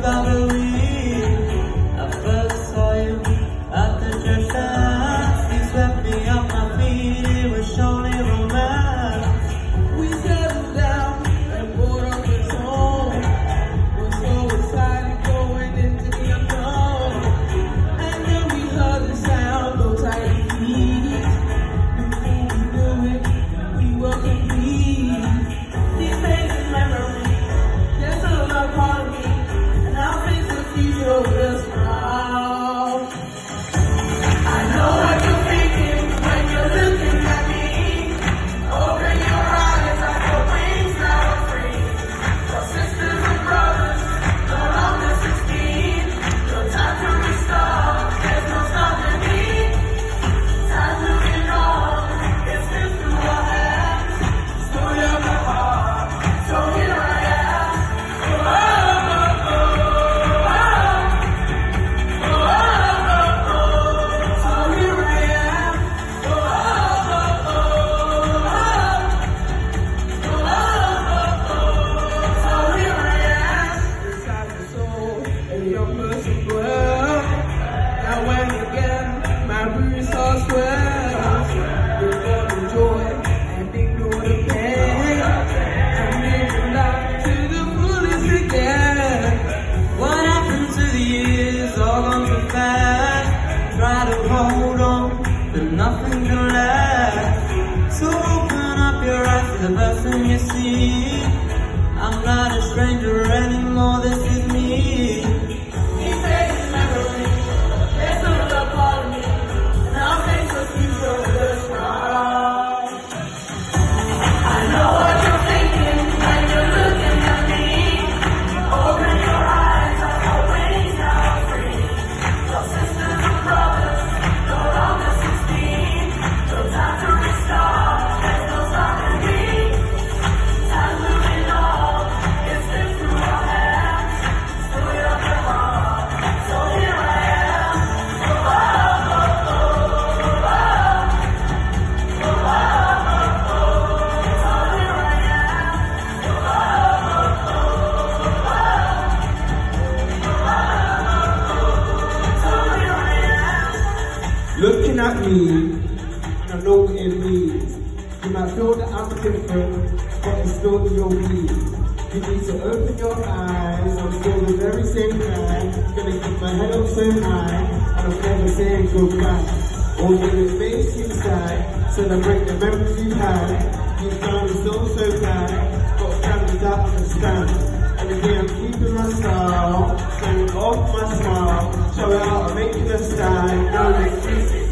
I believe I first saw you at the church dance. You swept me off my feet, it was surely romance. We settled down and brought up the tone. We're so excited going into the unknown. And then we heard the sound of tiny feet. Before we knew it, we were complete. These days in memory, there's still another part of me, and I'll face the future with a smile. I know what you're thinking when you're looking at me. Open your eyes, like your wings now are free. Your sisters and brothers, no longer 16. No time to restart, there's no stopping me. Time's moving on, it's been through our hands. Story of my heart, so here I am. Oh, oh, oh, oh, oh, oh, so here I am. Oh, oh, oh, oh, so here I am. Inside the soul, a young person dwells. Now when again, my roots are swells. You're gonna joy and ignore the pain. And live life to the fullest again. What happened to the years, all gone too fast. Try to hold on, but nothing can last. So open up your eyes to the person you see. I'm not a stranger anymore, this is me. These days in memory, there's still another part of me, and I'll face the future with a smile. I know what you're thinking when you're looking at me. Open your eyes, like your wings now are free. Your sisters and brothers, no longer 16. No time to restart, there's no stopping me. Time's moving on, it's been through our hands. Story of your heart, so here I am. Oh, oh, oh, oh, oh, oh, oh, so here I am. Oh, oh, so here I am. Looking at me, and I know what it means. You might feel that I'm different, but it's still your me. You need to open your eyes, I'm still the very same guy. Gonna keep my head up so high, and I'm never saying goodbye. Although it makes you sad, celebrate the memories you've had. You found it so bad, got families that understand. Every day I'm keeping my style, showing off my smile, showing out and making a stand. No excuses.